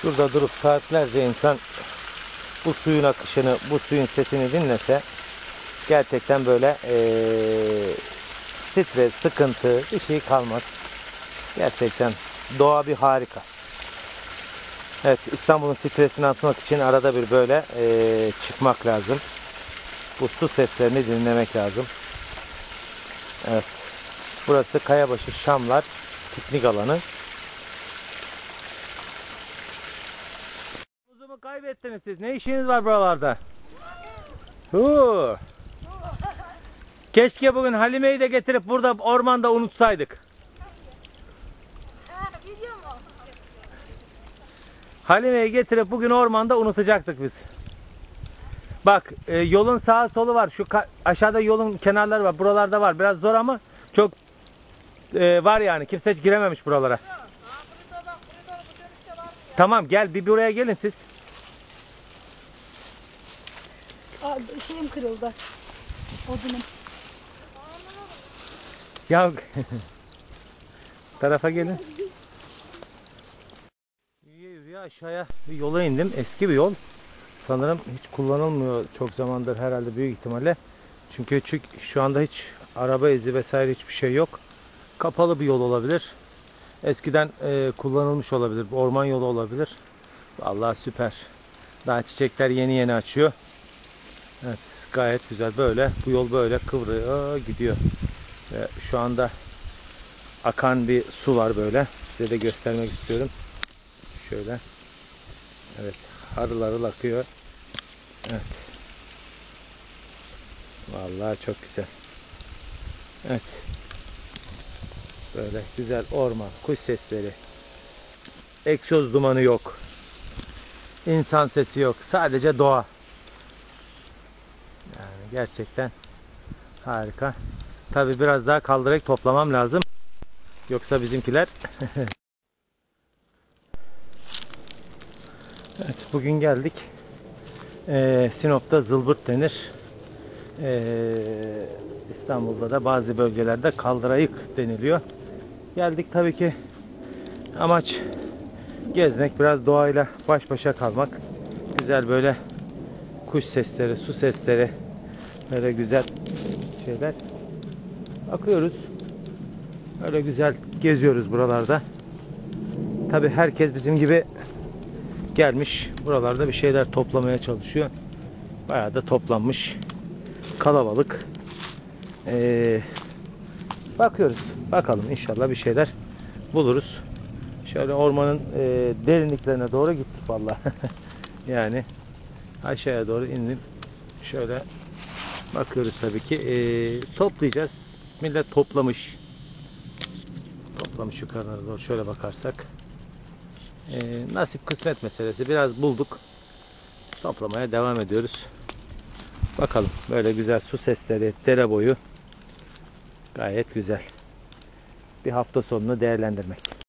Şurada durup saatlerce insan bu suyun akışını, bu suyun sesini dinlese gerçekten böyle stres, sıkıntı bir şey kalmaz. Gerçekten doğa bir harika. Evet, İstanbul'un stresini atmak için arada bir böyle çıkmak lazım. Bu su seslerini dinlemek lazım. Evet. Burası Kayabaşı Şamlar piknik alanı. Muzumu kaybettiniz siz. Ne işiniz var buralarda? Keşke bugün Halime'yi de getirip burada ormanda unutsaydık. Halime'yi getirip bugün ormanda unutacaktık biz. Bak, yolun sağı solu var. Şu aşağıda yolun kenarları var. Buralarda var. Biraz zor ama çok var yani. Kimse hiç girememiş buralara. Tamam, gel bir buraya gelin siz. Şeyim kırıldı. Odunum. Ya tarafa gelin. Yürüye aşağıya bir yola indim. Eski bir yol. Sanırım hiç kullanılmıyor çok zamandır herhalde, büyük ihtimalle. Çünkü şu anda hiç araba izi vesaire hiçbir şey yok. Kapalı bir yol olabilir. Eskiden kullanılmış olabilir. Orman yolu olabilir. Vallahi süper. Daha çiçekler yeni yeni açıyor. Evet, gayet güzel. Böyle bu yol böyle kıvrıyor gidiyor. Şu anda akan bir su var böyle. Size de göstermek istiyorum. Şöyle. Evet. Harıl harıl akıyor. Evet. Vallahi çok güzel. Evet. Böyle güzel orman, kuş sesleri. Egzoz dumanı yok. İnsan sesi yok. Sadece doğa. Yani gerçekten harika. Tabii biraz daha kaldırarak toplamam lazım. Yoksa bizimkiler evet, bugün geldik. Sinop'ta zılbırt denir. İstanbul'da da bazı bölgelerde kaldırayık deniliyor. Geldik tabii ki. Amaç gezmek, biraz doğayla baş başa kalmak. Güzel böyle kuş sesleri, su sesleri, böyle güzel şeyler. Bakıyoruz. Öyle güzel geziyoruz buralarda. Tabii herkes bizim gibi gelmiş. Buralarda bir şeyler toplamaya çalışıyor. Bayağı da toplanmış. Kalabalık. Bakıyoruz. Bakalım, inşallah bir şeyler buluruz. Şöyle ormanın derinliklerine doğru gittik vallahi. Yani aşağıya doğru indim. Şöyle bakıyoruz tabii ki. Toplayacağız. Millet toplamış. Toplamış yukarılara doğru şöyle bakarsak. Nasip kısmet meselesi. Biraz bulduk. Toplamaya devam ediyoruz. Bakalım. Böyle güzel su sesleri, dere boyu. Gayet güzel. Bir hafta sonunu değerlendirmek.